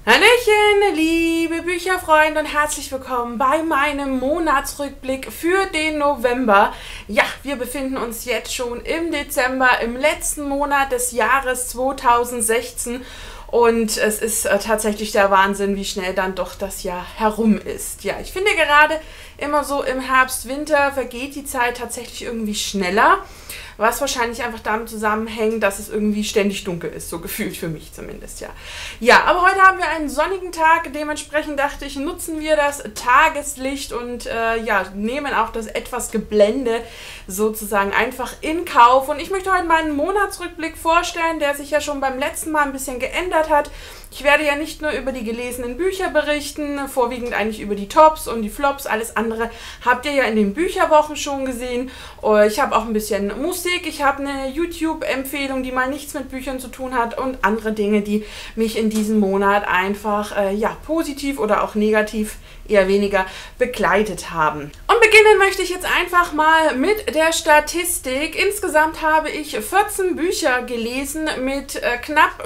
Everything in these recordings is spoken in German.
Hallöchen, liebe Bücherfreunde und herzlich willkommen bei meinem Monatsrückblick für den November. Ja, wir befinden uns jetzt schon im Dezember, im letzten Monat des Jahres 2016 und es ist tatsächlich der Wahnsinn, wie schnell dann doch das Jahr herum ist. Ja, ich finde gerade immer so im Herbst, Winter vergeht die Zeit tatsächlich irgendwie schneller. Was wahrscheinlich einfach damit zusammenhängt, dass es irgendwie ständig dunkel ist, so gefühlt für mich zumindest, ja. Ja, aber heute haben wir einen sonnigen Tag, dementsprechend dachte ich, nutzen wir das Tageslicht und ja, nehmen auch das etwas Geblende sozusagen einfach in Kauf. Und ich möchte heute meinen Monatsrückblick vorstellen, der sich ja schon beim letzten Mal ein bisschen geändert hat. Ich werde ja nicht nur über die gelesenen Bücher berichten, vorwiegend eigentlich über die Tops und die Flops. Alles andere habt ihr ja in den Bücherwochen schon gesehen. Ich habe auch ein bisschen Musik, ich habe eine YouTube-Empfehlung, die mal nichts mit Büchern zu tun hat und andere Dinge, die mich in diesem Monat einfach ja, positiv oder auch negativ eher weniger begleitet haben. Und beginnen möchte ich jetzt einfach mal mit der Statistik. Insgesamt habe ich 14 Bücher gelesen mit knapp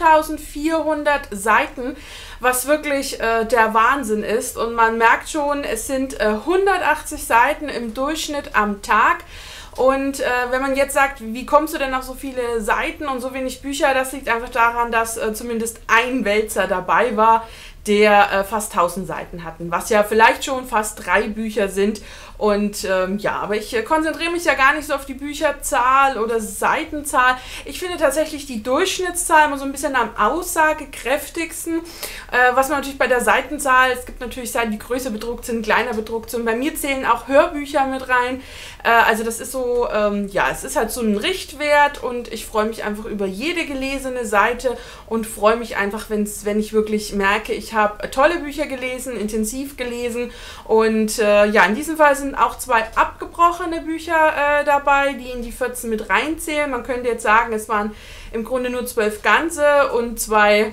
5400 Seiten, was wirklich der Wahnsinn ist. Und man merkt schon, es sind 180 Seiten im Durchschnitt am Tag. Und wenn man jetzt sagt, wie kommst du denn auf so viele Seiten und so wenig Bücher, das liegt einfach daran, dass zumindest ein Wälzer dabei war, der fast 1000 Seiten hatten, was ja vielleicht schon fast 3 Bücher sind. Und ja, aber ich konzentriere mich ja gar nicht so auf die Bücherzahl oder Seitenzahl. Ich finde tatsächlich die Durchschnittszahl immer so ein bisschen am aussagekräftigsten. Was man natürlich bei der Seitenzahl, es gibt natürlich Seiten, die größer bedruckt sind, kleiner bedruckt sind. Bei mir zählen auch Hörbücher mit rein. Also das ist so, ja, es ist halt so ein Richtwert und ich freue mich einfach über jede gelesene Seite und freue mich einfach, wenn ich wirklich merke, ich habe tolle Bücher gelesen, intensiv gelesen und ja, in diesem Fall sind auch 2 abgebrochene Bücher dabei, die in die 14 mit reinzählen. Man könnte jetzt sagen, es waren im Grunde nur 12 ganze und 2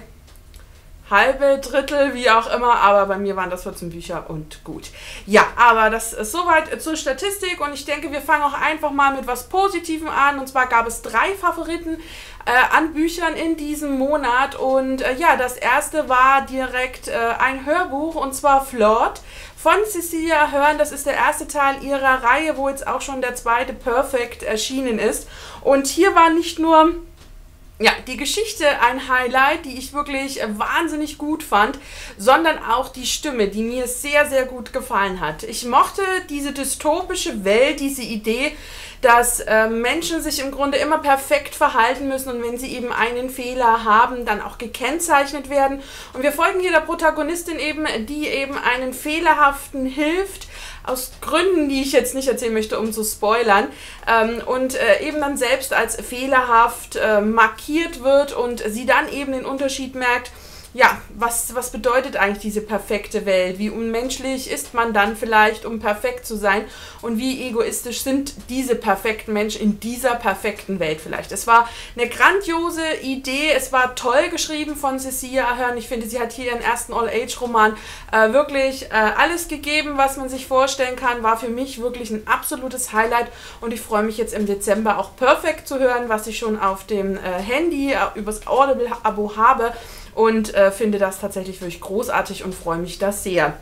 halbe, Drittel, wie auch immer, aber bei mir waren das 14 Bücher und gut. Ja, aber das ist soweit zur Statistik und ich denke, wir fangen auch einfach mal mit was Positivem an und zwar gab es 3 Favoriten an Büchern in diesem Monat und ja, das erste war direkt ein Hörbuch und zwar Flawed von Cecilia Ahern. Das ist der erste Teil ihrer Reihe, wo jetzt auch schon der zweite Perfect erschienen ist und hier war nicht nur ja, die Geschichte ein Highlight, die ich wirklich wahnsinnig gut fand, sondern auch die Stimme, die mir sehr, sehr gut gefallen hat. Ich mochte diese dystopische Welt, diese Idee, dass Menschen sich im Grunde immer perfekt verhalten müssen und wenn sie eben einen Fehler haben, dann auch gekennzeichnet werden. Und wir folgen hier der Protagonistin eben, die eben einen Fehlerhaften hilft, aus Gründen, die ich jetzt nicht erzählen möchte, um zu spoilern, und eben dann selbst als fehlerhaft markiert wird und sie dann eben den Unterschied merkt, ja, was bedeutet eigentlich diese perfekte Welt? Wie unmenschlich ist man dann vielleicht, um perfekt zu sein? Und wie egoistisch sind diese perfekten Menschen in dieser perfekten Welt vielleicht? Es war eine grandiose Idee, es war toll geschrieben von Cecilia Ahern. Ich finde, sie hat hier ihren ersten All-Age-Roman wirklich alles gegeben, was man sich vorstellen kann. War für mich wirklich ein absolutes Highlight und ich freue mich jetzt im Dezember auch Perfect zu hören, was ich schon auf dem Handy übers Audible-Abo habe. Und finde das tatsächlich wirklich großartig und freue mich da sehr.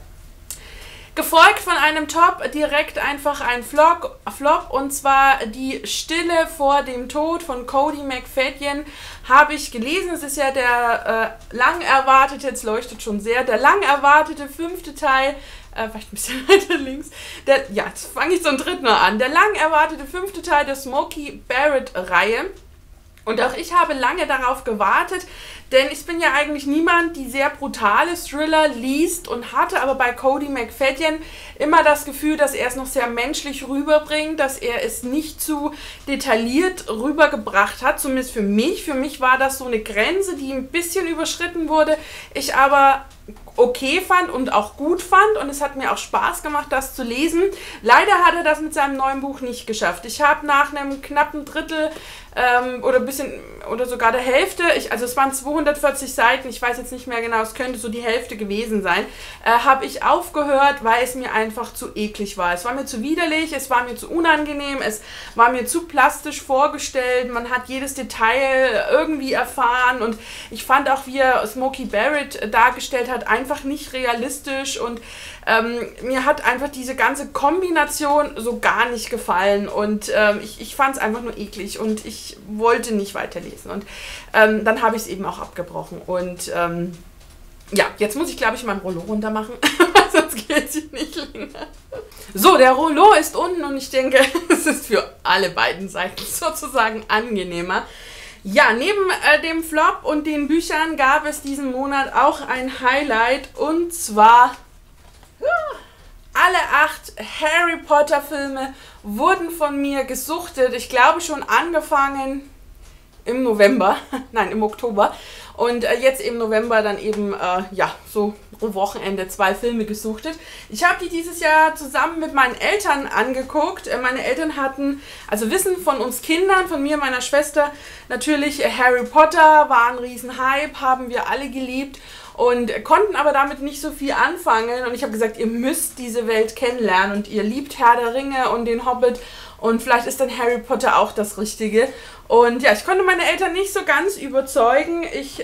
Gefolgt von einem Top, direkt einfach ein Flop, und zwar Die Stille vor dem Tod von Cody McFadyen habe ich gelesen. Es ist ja der lang erwartete, jetzt leuchtet schon sehr, der lang erwartete 5. Teil, vielleicht ein bisschen weiter links, ja, jetzt fange ich zum 3. Mal an, der lang erwartete 5. Teil der Smokey Barrett-Reihe. Und auch ich habe lange darauf gewartet, denn ich bin ja eigentlich niemand, die sehr brutale Thriller liest und hatte aber bei Cody McFadyen immer das Gefühl, dass er es noch sehr menschlich rüberbringt, dass er es nicht zu detailliert rübergebracht hat, zumindest für mich. Für mich war das so eine Grenze, die ein bisschen überschritten wurde, ich aber okay fand und auch gut fand und es hat mir auch Spaß gemacht, das zu lesen. Leider hat er das mit seinem neuen Buch nicht geschafft. Ich habe nach einem knappen Drittel oder ein bisschen oder sogar der Hälfte, also es waren 240 Seiten, ich weiß jetzt nicht mehr genau, es könnte so die Hälfte gewesen sein, habe ich aufgehört, weil es mir einfach zu eklig war. Es war mir zu widerlich, es war mir zu unangenehm, es war mir zu plastisch vorgestellt, man hat jedes Detail irgendwie erfahren und ich fand auch, wie er Smokey Barrett dargestellt hat, einfach nicht realistisch und mir hat einfach diese ganze Kombination so gar nicht gefallen und ich fand es einfach nur eklig und ich wollte nicht weiterlesen und dann habe ich es eben auch abgebrochen und ja, jetzt muss ich glaube ich mein Rollo runter machen, sonst geht es hier nicht länger. So, der Rollo ist unten und ich denke, es ist für alle beiden Seiten sozusagen angenehmer. Ja, neben dem Flop und den Büchern gab es diesen Monat auch ein Highlight und zwar alle 8 Harry Potter Filme wurden von mir gesuchtet. Ich glaube schon angefangen im November, nein im Oktober und jetzt im November dann eben, ja, so pro Wochenende 2 Filme gesuchtet. Ich habe die dieses Jahr zusammen mit meinen Eltern angeguckt. Meine Eltern hatten, also wissen von uns Kindern, von mir und meiner Schwester, natürlich Harry Potter war ein Riesenhype, haben wir alle geliebt und konnten aber damit nicht so viel anfangen und ich habe gesagt, ihr müsst diese Welt kennenlernen und ihr liebt Herr der Ringe und den Hobbit und vielleicht ist dann Harry Potter auch das Richtige und ja, ich konnte meine Eltern nicht so ganz überzeugen,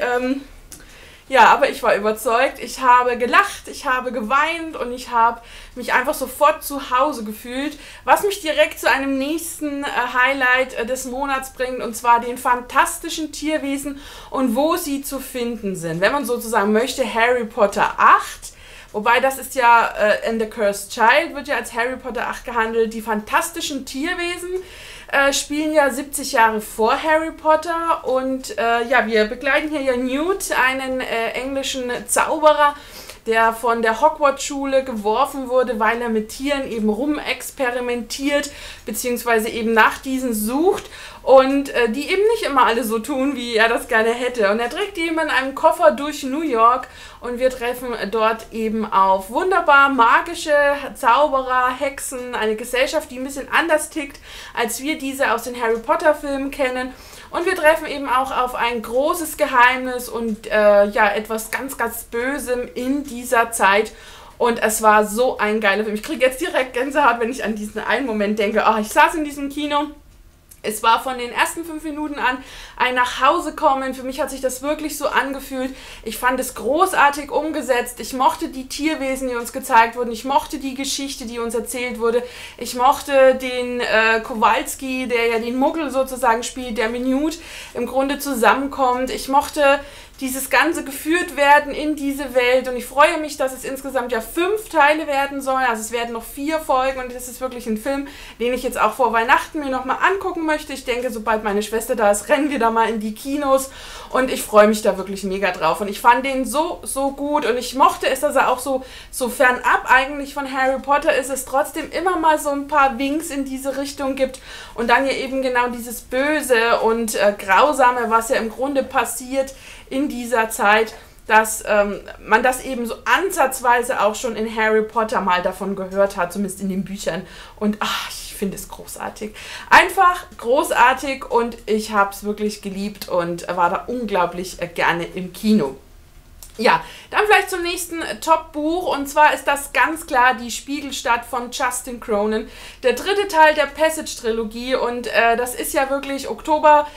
ja, aber ich war überzeugt, ich habe gelacht, ich habe geweint und ich habe mich einfach sofort zu Hause gefühlt, was mich direkt zu einem nächsten Highlight des Monats bringt und zwar den fantastischen Tierwesen und wo sie zu finden sind. Wenn man sozusagen möchte, Harry Potter 8, wobei das ist ja And the Cursed Child, wird ja als Harry Potter 8 gehandelt, die fantastischen Tierwesen spielen ja 70 Jahre vor Harry Potter und ja, wir begleiten hier ja Newt, einen englischen Zauberer, der von der Hogwarts-Schule geworfen wurde, weil er mit Tieren eben rumexperimentiert, beziehungsweise eben nach diesen sucht und die eben nicht immer alle so tun, wie er das gerne hätte. Und er trägt die eben in einem Koffer durch New York und wir treffen dort eben auf wunderbar magische Zauberer, Hexen, eine Gesellschaft, die ein bisschen anders tickt, als wir diese aus den Harry Potter Filmen kennen. Und wir treffen eben auch auf ein großes Geheimnis und ja, etwas ganz, ganz Bösem in dieser Zeit. Und es war so ein geiler Film. Ich kriege jetzt direkt Gänsehaut, wenn ich an diesen einen Moment denke. Oh, ich saß in diesem Kino. Es war von den ersten 5 Minuten an ein Nachhausekommen. Für mich hat sich das wirklich so angefühlt. Ich fand es großartig umgesetzt. Ich mochte die Tierwesen, die uns gezeigt wurden. Ich mochte die Geschichte, die uns erzählt wurde. Ich mochte den Kowalski, der ja den Muggel sozusagen spielt, der mit Newt im Grunde zusammenkommt. Ich mochte dieses Ganze geführt werden in diese Welt und ich freue mich, dass es insgesamt ja 5 Teile werden sollen, also es werden noch 4 Folgen und es ist wirklich ein Film, den ich jetzt auch vor Weihnachten mir nochmal angucken möchte. Ich denke, sobald meine Schwester da ist, rennen wir da mal in die Kinos und ich freue mich da wirklich mega drauf und ich fand den so, so gut und ich mochte es, dass er auch so fernab eigentlich von Harry Potter ist, es trotzdem immer mal so ein paar Winks in diese Richtung gibt und dann ja eben genau dieses Böse und Grausame, was ja im Grunde passiert in dieser Zeit, dass man das eben so ansatzweise auch schon in Harry Potter mal davon gehört hat, zumindest in den Büchern. Und ich finde es großartig. Einfach großartig und ich habe es wirklich geliebt und war da unglaublich gerne im Kino. Ja, dann vielleicht zum nächsten Top-Buch und zwar ist das ganz klar Die Spiegelstadt von Justin Cronin, der 3. Teil der Passage-Trilogie und das ist ja wirklich Oktober,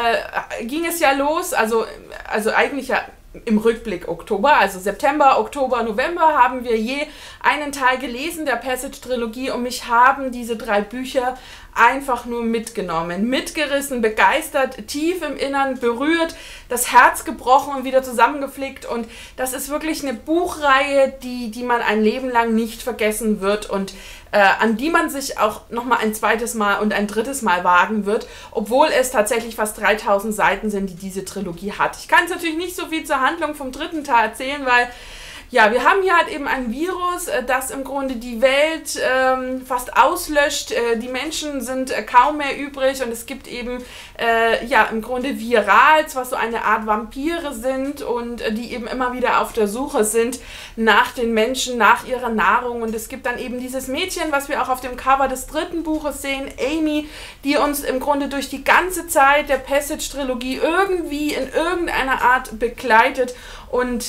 ging es ja los, also eigentlich ja im Rückblick Oktober, also September, Oktober, November haben wir je einen Teil gelesen der Passage-Trilogie und mich haben diese 3 Bücher einfach nur mitgenommen, mitgerissen, begeistert, tief im Innern berührt, das Herz gebrochen und wieder zusammengeflickt und das ist wirklich eine Buchreihe, die man ein Leben lang nicht vergessen wird und an die man sich auch nochmal ein zweites Mal und ein drittes Mal wagen wird, obwohl es tatsächlich fast 3000 Seiten sind, die diese Trilogie hat. Ich kann jetzt natürlich nicht so viel zur Handlung vom 3. Teil erzählen, weil Ja, wir haben hier halt eben ein Virus, das im Grunde die Welt fast auslöscht. Die Menschen sind kaum mehr übrig und es gibt eben ja im Grunde Virals, was so eine Art Vampire sind und die eben immer wieder auf der Suche sind nach den Menschen, nach ihrer Nahrung. Und es gibt dann eben dieses Mädchen, was wir auch auf dem Cover des 3. Buches sehen, Amy, die uns im Grunde durch die ganze Zeit der Passage-Trilogie irgendwie in irgendeiner Art begleitet und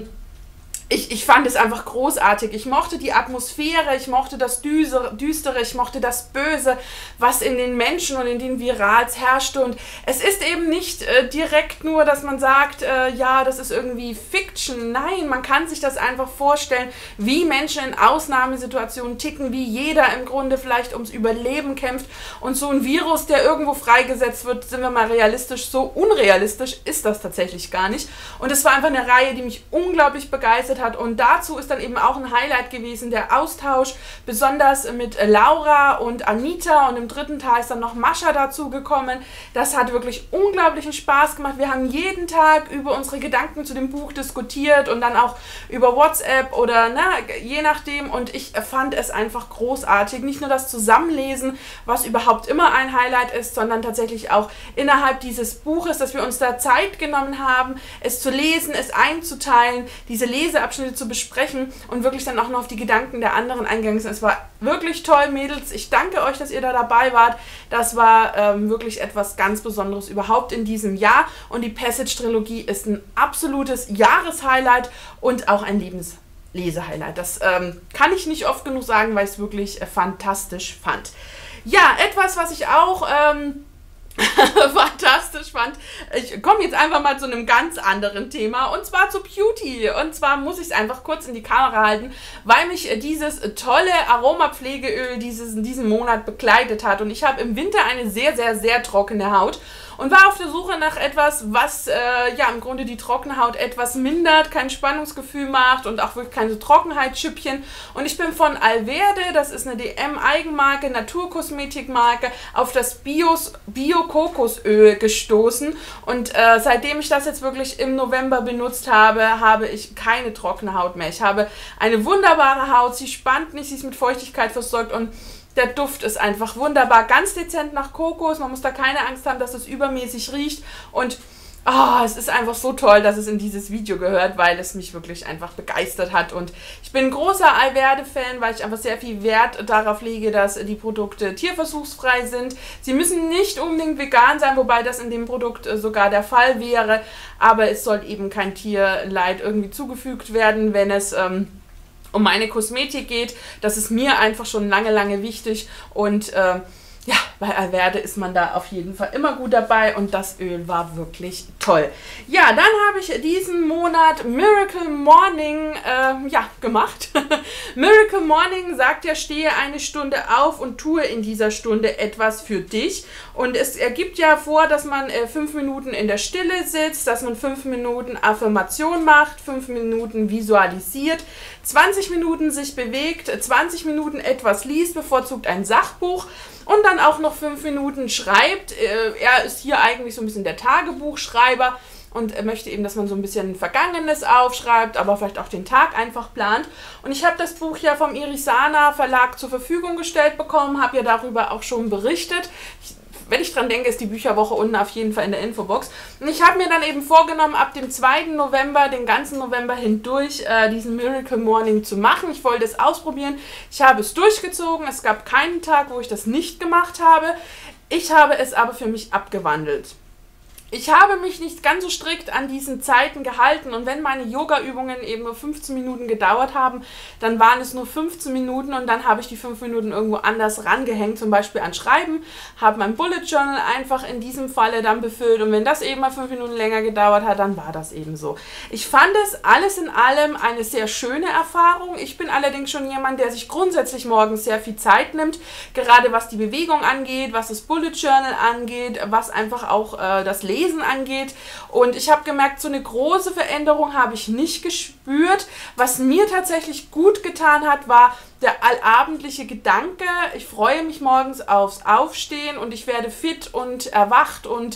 ich fand es einfach großartig. Ich mochte die Atmosphäre, ich mochte das Düstere, ich mochte das Böse, was in den Menschen und in den Virals herrschte. Und es ist eben nicht direkt nur, dass man sagt, ja, das ist irgendwie Fiction. Nein, man kann sich das einfach vorstellen, wie Menschen in Ausnahmesituationen ticken, wie jeder im Grunde vielleicht ums Überleben kämpft. Und so ein Virus, der irgendwo freigesetzt wird, sind wir mal realistisch, so unrealistisch ist das tatsächlich gar nicht. Und es war einfach eine Reihe, die mich unglaublich begeistert hat. Und dazu ist dann eben auch ein Highlight gewesen, der Austausch, besonders mit Laura und Anita, und im 3. Teil ist dann noch Mascha dazu gekommen. Das hat wirklich unglaublichen Spaß gemacht. Wir haben jeden Tag über unsere Gedanken zu dem Buch diskutiert und dann auch über WhatsApp oder je nachdem, und ich fand es einfach großartig. Nicht nur das Zusammenlesen, was überhaupt immer ein Highlight ist, sondern tatsächlich auch innerhalb dieses Buches, dass wir uns da Zeit genommen haben, es zu lesen, es einzuteilen, diese Leseabschnitte zu besprechen und wirklich dann auch noch auf die Gedanken der anderen eingegangen sind. Es war wirklich toll, Mädels. Ich danke euch, dass ihr da dabei wart. Das war wirklich etwas ganz Besonderes überhaupt in diesem Jahr. Und die Passage-Trilogie ist ein absolutes Jahreshighlight und auch ein Lebenslesehighlight. Das kann ich nicht oft genug sagen, weil ich es wirklich fantastisch fand. Ja, etwas, was ich auch fantastisch fand. Ich komme jetzt einfach mal zu einem ganz anderen Thema, und zwar zu Beauty. Und zwar muss ich es einfach kurz in die Kamera halten, weil mich dieses tolle Aromapflegeöl diesen Monat begleitet hat. Und ich habe im Winter eine sehr, sehr, sehr trockene Haut und war auf der Suche nach etwas, was ja im Grunde die trockene Haut etwas mindert, kein Spannungsgefühl macht und auch wirklich keine Trockenheitsschüppchen. Und ich bin von Alverde, das ist eine DM-Eigenmarke, Naturkosmetikmarke, auf das Bio-Kokosöl gestoßen. Und seitdem ich das jetzt wirklich im November benutzt habe, habe ich keine trockene Haut mehr. Ich habe eine wunderbare Haut, sie spannt nicht, sie ist mit Feuchtigkeit versorgt und der Duft ist einfach wunderbar, ganz dezent nach Kokos. Man muss da keine Angst haben, dass es übermäßig riecht. Und es ist einfach so toll, dass es in dieses Video gehört, weil es mich wirklich einfach begeistert hat. Und ich bin ein großer Alverde-Fan, weil ich einfach sehr viel Wert darauf lege, dass die Produkte tierversuchsfrei sind. Sie müssen nicht unbedingt vegan sein, wobei das in dem Produkt sogar der Fall wäre. Aber es soll eben kein Tierleid irgendwie zugefügt werden, wenn es um meine Kosmetik geht. Das ist mir einfach schon lange, lange wichtig. Und ja, bei Alverde ist man da auf jeden Fall immer gut dabei und das Öl war wirklich toll. Ja, dann habe ich diesen Monat Miracle Morning gemacht. Miracle Morning sagt ja, stehe eine Stunde auf und tue in dieser Stunde etwas für dich. Und es ergibt ja vor, dass man 5 Minuten in der Stille sitzt, dass man 5 Minuten Affirmation macht, 5 Minuten visualisiert, 20 Minuten sich bewegt, 20 Minuten etwas liest, bevorzugt ein Sachbuch, und dann auch noch 5 Minuten schreibt. Er ist hier eigentlich so ein bisschen der Tagebuchschreiber und möchte eben, dass man so ein bisschen Vergangenes aufschreibt, aber vielleicht auch den Tag einfach plant. Und ich habe das Buch ja vom Irisana Verlag zur Verfügung gestellt bekommen, habe ja darüber auch schon berichtet. Wenn ich dran denke, ist die Bücherwoche unten auf jeden Fall in der Infobox. Und ich habe mir dann eben vorgenommen, ab dem 2. November, den ganzen November hindurch, diesen Miracle Morning zu machen. Ich wollte es ausprobieren. Ich habe es durchgezogen. Es gab keinen Tag, wo ich das nicht gemacht habe. Ich habe es aber für mich abgewandelt. Ich habe mich nicht ganz so strikt an diesen Zeiten gehalten, und wenn meine Yoga-Übungen eben nur 15 Minuten gedauert haben, dann waren es nur 15 Minuten und dann habe ich die 5 Minuten irgendwo anders rangehängt, zum Beispiel an Schreiben, habe mein Bullet Journal einfach in diesem Falle dann befüllt, und wenn das eben mal 5 Minuten länger gedauert hat, dann war das eben so. Ich fand es alles in allem eine sehr schöne Erfahrung. Ich bin allerdings schon jemand, der sich grundsätzlich morgens sehr viel Zeit nimmt, gerade was die Bewegung angeht, was das Bullet Journal angeht, was einfach auch das Lesen angeht, und ich habe gemerkt, so eine große Veränderung habe ich nicht gespürt. Was mir tatsächlich gut getan hat, war der allabendliche Gedanke, ich freue mich morgens aufs Aufstehen und ich werde fit und erwacht und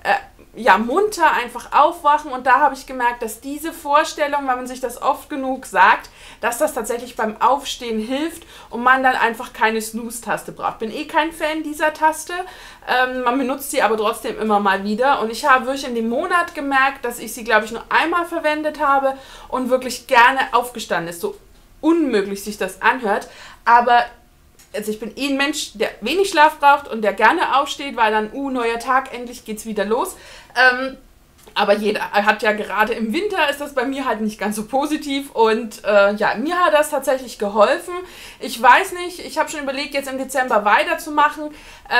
ja, munter einfach aufwachen, und da habe ich gemerkt, dass diese Vorstellung, wenn man sich das oft genug sagt, dass das tatsächlich beim Aufstehen hilft und man dann einfach keine Snooze-Taste braucht. Bin eh kein Fan dieser Taste, man benutzt sie aber trotzdem immer mal wieder, und ich habe wirklich in dem Monat gemerkt, dass ich sie, glaube ich, nur einmal verwendet habe und wirklich gerne aufgestanden ist, so unmöglich sich das anhört, aber also ich bin eh ein Mensch, der wenig Schlaf braucht und der gerne aufsteht, weil dann, neuer Tag, endlich geht's wieder los. Aber jeder hat ja, gerade im Winter ist das bei mir halt nicht ganz so positiv, und ja, mir hat das tatsächlich geholfen. Ich weiß nicht, ich habe schon überlegt, jetzt im Dezember weiterzumachen.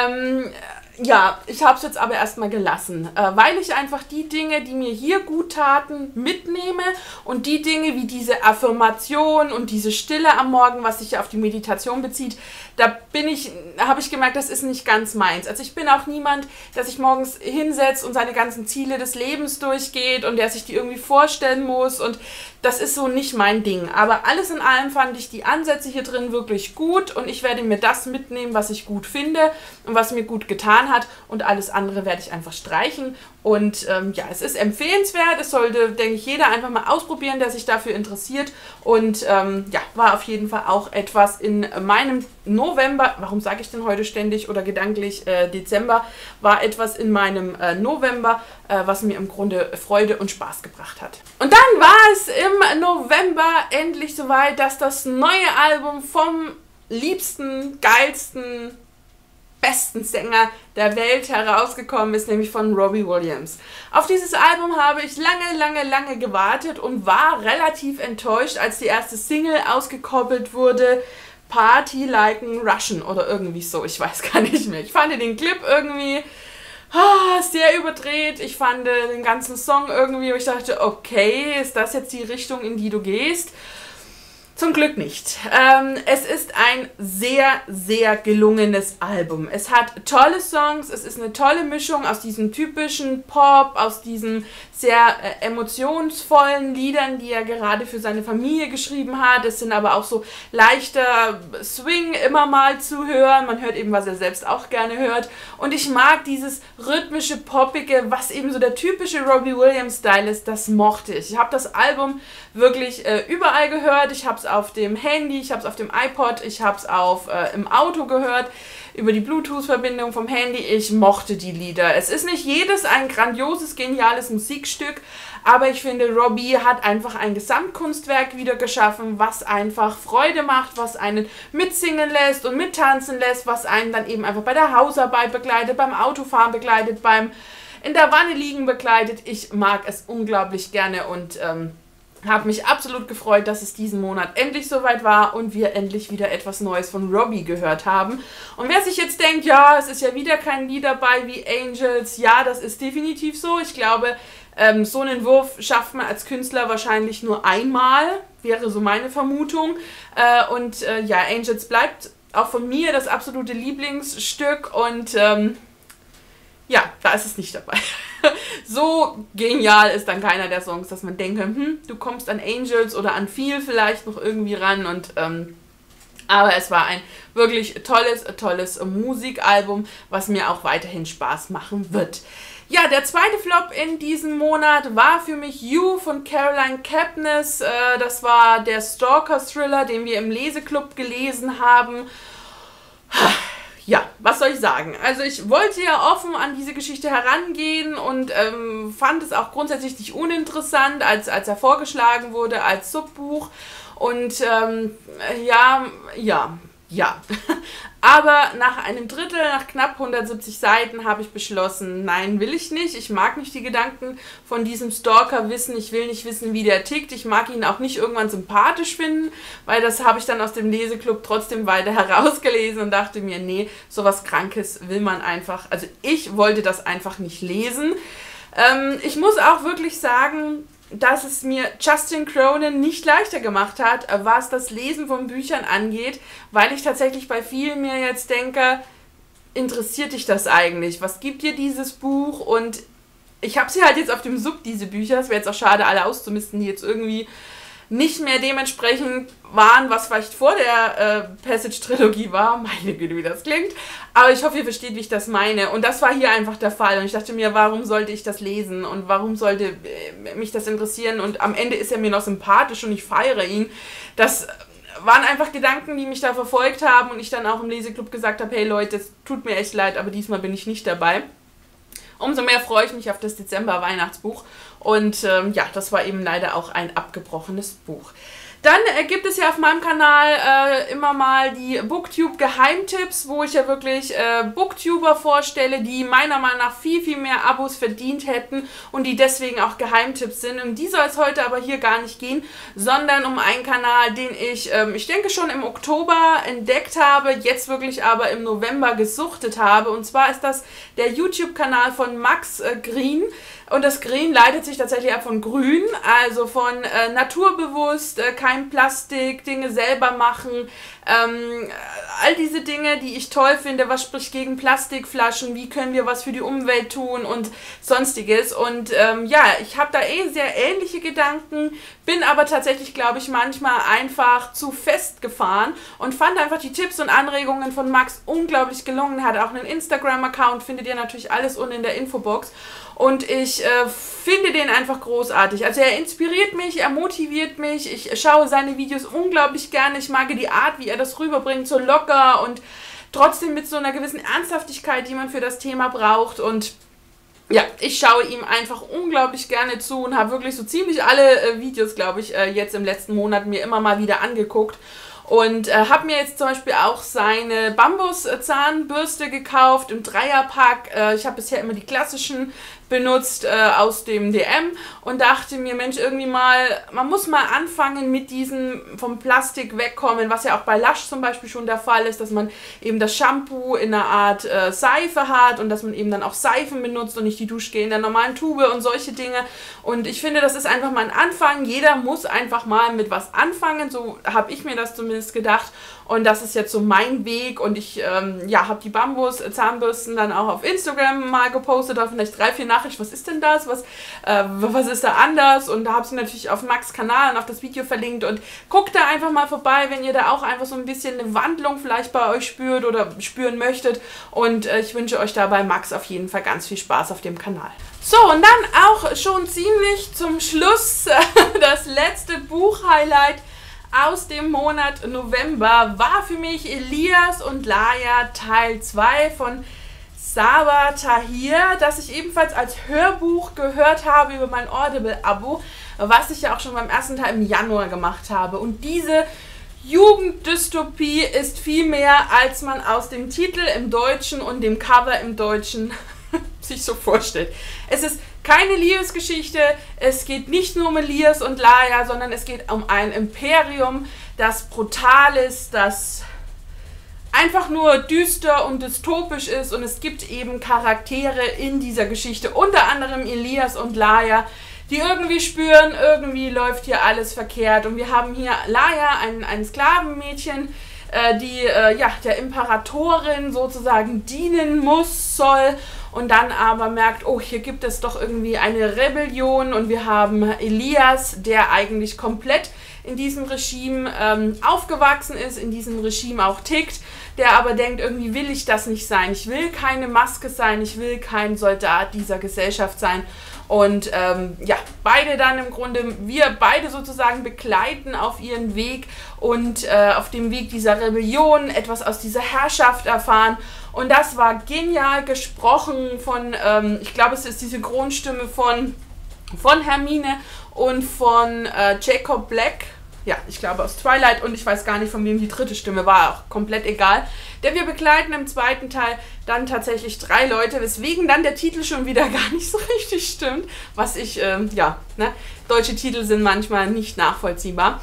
Ja, ich habe es jetzt aber erstmal gelassen, weil ich einfach die Dinge, die mir hier gut taten, mitnehme, und die Dinge wie diese Affirmation und diese Stille am Morgen, was sich ja auf die Meditation bezieht, da habe ich gemerkt, das ist nicht ganz meins. Also ich bin auch niemand, der sich morgens hinsetzt und seine ganzen Ziele des Lebens durchgeht und der sich die irgendwie vorstellen muss, und das ist so nicht mein Ding. Aber alles in allem fand ich die Ansätze hier drin wirklich gut, und ich werde mir das mitnehmen, was ich gut finde und was mir gut getan hat, und alles andere werde ich einfach streichen. Und ja, es ist empfehlenswert, es sollte, denke ich, jeder einfach mal ausprobieren, der sich dafür interessiert, und ja, war auf jeden Fall auch etwas in meinem November, warum sage ich denn heute ständig oder gedanklich Dezember, war etwas in meinem November, was mir im Grunde Freude und Spaß gebracht hat. Und dann war es im November endlich soweit, dass das neue Album vom liebsten, geilsten, besten Sänger der Welt herausgekommen ist, nämlich von Robbie Williams. Auf dieses Album habe ich lange gewartet und war relativ enttäuscht, als die erste Single ausgekoppelt wurde. Party Like a Russian oder irgendwie so, ich weiß gar nicht mehr. Ich fand den Clip irgendwie sehr überdreht. Ich fand den ganzen Song irgendwie, wo ich dachte, okay, ist das jetzt die Richtung, in die du gehst? Zum Glück nicht. Es ist ein sehr gelungenes Album. Es hat tolle Songs, es ist eine tolle Mischung aus diesem typischen Pop, aus diesen sehr emotionsvollen Liedern, die er gerade für seine Familie geschrieben hat. Es sind aber auch so leichter Swing immer mal zu hören. Man hört eben, was er selbst auch gerne hört. Und ich mag dieses rhythmische, poppige, was eben so der typische Robbie Williams-Style ist, das mochte ich. Ich habe das Album wirklich überall gehört. Ich habe es auf dem Handy, ich habe es auf dem iPod, ich habe es im Auto gehört, über die Bluetooth-Verbindung vom Handy. Ich mochte die Lieder. Es ist nicht jedes ein grandioses, geniales Musikstück, aber ich finde, Robbie hat einfach ein Gesamtkunstwerk wieder geschaffen, was einfach Freude macht, was einen mitsingen lässt und mittanzen lässt, was einen dann eben einfach bei der Hausarbeit begleitet, beim Autofahren begleitet, beim in der Wanne liegen begleitet. Ich mag es unglaublich gerne, und habe mich absolut gefreut, dass es diesen Monat endlich soweit war und wir endlich wieder etwas Neues von Robbie gehört haben. Und wer sich jetzt denkt, ja, es ist ja wieder kein Lied dabei wie Angels, ja, das ist definitiv so. Ich glaube, so einen Wurf schafft man als Künstler wahrscheinlich nur einmal, wäre so meine Vermutung. Ja, Angels bleibt auch von mir das absolute Lieblingsstück, und ja, da ist es nicht dabei. So genial ist dann keiner der Songs, dass man denkt, du kommst an Angels oder an Feel vielleicht noch irgendwie ran, und aber es war ein wirklich tolles Musikalbum, was mir auch weiterhin Spaß machen wird. Ja, der zweite Flop in diesem Monat war für mich You von Caroline Kepnes. Das war der Stalker-Thriller, den wir im Leseclub gelesen haben. Ja, was soll ich sagen? Also ich wollte ja offen an diese Geschichte herangehen und fand es auch grundsätzlich nicht uninteressant, als er vorgeschlagen wurde als Subbuch. Und ja. Aber nach einem Drittel, nach knapp 170 Seiten habe ich beschlossen, nein, will ich nicht. Ich mag nicht die Gedanken von diesem Stalker wissen. Ich will nicht wissen, wie der tickt. Ich mag ihn auch nicht irgendwann sympathisch finden, weil das habe ich dann aus dem Leseclub trotzdem weiter herausgelesen und dachte mir, nee, sowas Krankes will man einfach, also ich wollte das einfach nicht lesen. Ich muss auch wirklich sagen, dass es mir Justin Cronin nicht leichter gemacht hat, was das Lesen von Büchern angeht, weil ich tatsächlich bei vielen mir jetzt denke, interessiert dich das eigentlich? Was gibt dir dieses Buch? Und ich habe sie halt jetzt auf dem Sub, diese Bücher, es wäre jetzt auch schade, alle auszumisten, die jetzt irgendwie nicht mehr dementsprechend waren, was vielleicht vor der Passage-Trilogie war. Meine Güte, wie das klingt. Aber ich hoffe, ihr versteht, wie ich das meine. Und das war hier einfach der Fall. Und ich dachte mir, warum sollte ich das lesen? Und warum sollte mich das interessieren? Und am Ende ist er mir noch sympathisch und ich feiere ihn. Das waren einfach Gedanken, die mich da verfolgt haben. Und ich dann auch im Leseclub gesagt habe, hey Leute, es tut mir echt leid, aber diesmal bin ich nicht dabei. Umso mehr freue ich mich auf das Dezember-Weihnachtsbuch. Und ja, das war eben leider auch ein abgebrochenes Buch. Dann gibt es ja auf meinem Kanal immer mal die Booktube-Geheimtipps, wo ich ja wirklich Booktuber vorstelle, die meiner Meinung nach viel, viel mehr Abos verdient hätten und die deswegen auch Geheimtipps sind. Um die soll es heute aber hier gar nicht gehen, sondern um einen Kanal, den ich denke schon im Oktober entdeckt habe, jetzt wirklich aber im November gesuchtet habe. Und zwar ist das der YouTube-Kanal von Max Green. Und das Green leitet sich tatsächlich ab von Grün, also von naturbewusst, kein Plastik, Dinge selber machen, all diese Dinge, die ich toll finde, was spricht gegen Plastikflaschen, wie können wir was für die Umwelt tun und sonstiges. Und ja, ich habe da sehr ähnliche Gedanken, bin aber tatsächlich, glaube ich, manchmal einfach zu festgefahren und fand einfach die Tipps und Anregungen von Max unglaublich gelungen. Er hat auch einen Instagram-Account, findet ihr natürlich alles unten in der Infobox. Und ich finde den einfach großartig. Also er inspiriert mich, er motiviert mich. Ich schaue seine Videos unglaublich gerne. Ich mag die Art, wie er das rüberbringt, so locker und trotzdem mit so einer gewissen Ernsthaftigkeit, die man für das Thema braucht. Und ja, ich schaue ihm einfach unglaublich gerne zu und habe wirklich so ziemlich alle Videos, glaube ich, jetzt im letzten Monat mir immer mal wieder angeguckt. Und habe mir jetzt zum Beispiel auch seine Bambus-Zahnbürste gekauft im Dreierpack. Ich habe bisher immer die klassischen benutzt aus dem DM und dachte mir, Mensch, irgendwie mal, man muss mal anfangen mit diesem vom Plastik wegkommen, was ja auch bei Lush zum Beispiel schon der Fall ist, dass man eben das Shampoo in einer Art Seife hat und dass man eben dann auch Seifen benutzt und nicht die Duschgel in der normalen Tube und solche Dinge. Und ich finde, das ist einfach mal ein Anfang. Jeder muss einfach mal mit was anfangen, so habe ich mir das zumindest gedacht. Und das ist jetzt so mein Weg und ich ja, habe die Bambus-Zahnbürsten dann auch auf Instagram mal gepostet, da vielleicht 3, 4 Nachrichten, was ist denn das, was ist da anders, und da habe ich natürlich auf Max' Kanal und auf das Video verlinkt und guckt da einfach mal vorbei, wenn ihr da auch einfach so ein bisschen eine Wandlung vielleicht bei euch spürt oder spüren möchtet, und ich wünsche euch da bei Max auf jeden Fall ganz viel Spaß auf dem Kanal. So, und dann auch schon ziemlich zum Schluss das letzte Buch-Highlight aus dem Monat November war für mich Elias und Laia Teil 2 von Sabaa Tahir, das ich ebenfalls als Hörbuch gehört habe über mein Audible-Abo, was ich ja auch schon beim ersten Teil im Januar gemacht habe. Und diese Jugenddystopie ist viel mehr, als man aus dem Titel im Deutschen und dem Cover im Deutschen sich so vorstellt. Es ist keine Liebesgeschichte, es geht nicht nur um Elias und Laia, sondern es geht um ein Imperium, das brutal ist, das einfach nur düster und dystopisch ist, und es gibt eben Charaktere in dieser Geschichte, unter anderem Elias und Laia, die irgendwie spüren, irgendwie läuft hier alles verkehrt, und wir haben hier Laia, ein Sklavenmädchen, die ja, der Imperatorin sozusagen dienen soll, und dann aber merkt, oh, hier gibt es doch irgendwie eine Rebellion, und wir haben Elias, der eigentlich komplett in diesem Regime aufgewachsen ist, in diesem Regime auch tickt, der aber denkt, irgendwie will ich das nicht sein, ich will keine Maske sein, ich will kein Soldat dieser Gesellschaft sein. Und ja, beide dann im Grunde, wir beide sozusagen begleiten auf ihren Weg und auf dem Weg dieser Rebellion etwas aus dieser Herrschaft erfahren. Und das war genial gesprochen von, ich glaube, es ist die Synchronstimme von Hermine und von Jacob Black. Ja, ich glaube aus Twilight, und ich weiß gar nicht, von wem die dritte Stimme war, auch komplett egal. Denn wir begleiten im zweiten Teil dann tatsächlich 3 Leute, weswegen dann der Titel schon wieder gar nicht so richtig stimmt, was ich, ja, ne, deutsche Titel sind manchmal nicht nachvollziehbar.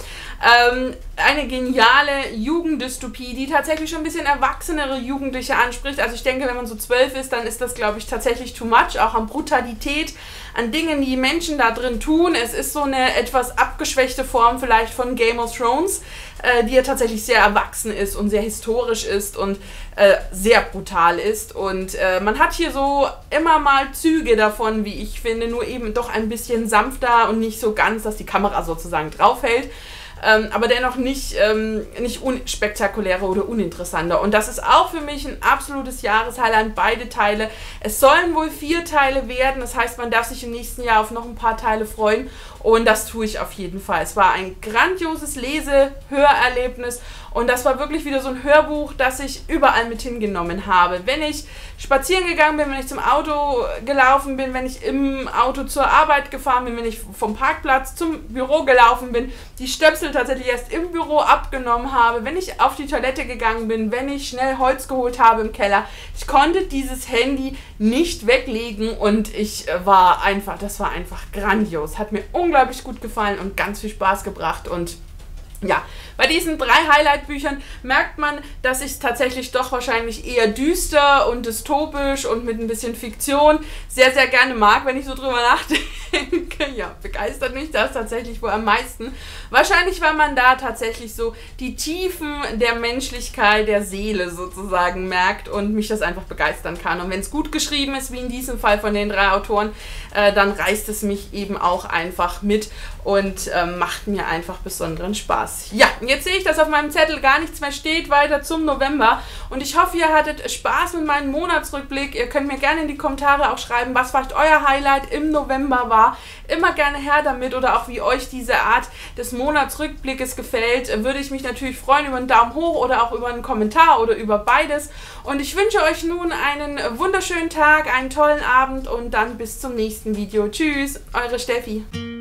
Eine geniale Jugenddystopie, die tatsächlich schon ein bisschen erwachsenere Jugendliche anspricht. Also ich denke, wenn man so 12 ist, dann ist das, glaube ich, tatsächlich too much, auch an Brutalität, an Dingen, die Menschen da drin tun. Es ist so eine etwas abgeschwächte Form vielleicht von Game of Thrones, die ja tatsächlich sehr erwachsen ist und sehr historisch ist und sehr brutal ist. Und man hat hier so immer mal Züge davon, wie ich finde, nur eben doch ein bisschen sanfter und nicht so ganz, dass die Kamera sozusagen draufhält. Aber dennoch nicht unspektakulärer oder uninteressanter. Und das ist auch für mich ein absolutes Jahreshighlight, beide Teile. Es sollen wohl 4 Teile werden, das heißt, man darf sich im nächsten Jahr auf noch ein paar Teile freuen. Und das tue ich auf jeden Fall. Es war ein grandioses Hörerlebnis und das war wirklich wieder so ein Hörbuch, das ich überall mit hingenommen habe. Wenn ich spazieren gegangen bin, wenn ich zum Auto gelaufen bin, wenn ich im Auto zur Arbeit gefahren bin, wenn ich vom Parkplatz zum Büro gelaufen bin, die Stöpsel tatsächlich erst im Büro abgenommen habe, wenn ich auf die Toilette gegangen bin, wenn ich schnell Holz geholt habe im Keller. Ich konnte dieses Handy nicht weglegen und das war einfach grandios. Hat mir unglaublich gut gefallen und ganz viel Spaß gebracht. Und ja, bei diesen 3 Highlight-Büchern merkt man, dass ich es tatsächlich doch wahrscheinlich eher düster und dystopisch und mit ein bisschen Fiktion sehr, sehr gerne mag, wenn ich so drüber nachdenke. Ja, begeistert mich das tatsächlich wohl am meisten. Wahrscheinlich, weil man da tatsächlich so die Tiefen der Menschlichkeit, der Seele sozusagen merkt und mich das einfach begeistern kann. Und wenn es gut geschrieben ist, wie in diesem Fall von den 3 Autoren, dann reißt es mich eben auch einfach mit und macht mir einfach besonderen Spaß. Ja, jetzt sehe ich, dass auf meinem Zettel gar nichts mehr steht, weiter zum November. Und ich hoffe, ihr hattet Spaß mit meinem Monatsrückblick. Ihr könnt mir gerne in die Kommentare auch schreiben, was vielleicht euer Highlight im November war. Immer gerne her damit oder auch wie euch diese Art des Monatsrückblickes gefällt. Würde ich mich natürlich freuen über einen Daumen hoch oder auch über einen Kommentar oder über beides. Und ich wünsche euch nun einen wunderschönen Tag, einen tollen Abend und dann bis zum nächsten Video. Tschüss, eure Steffi.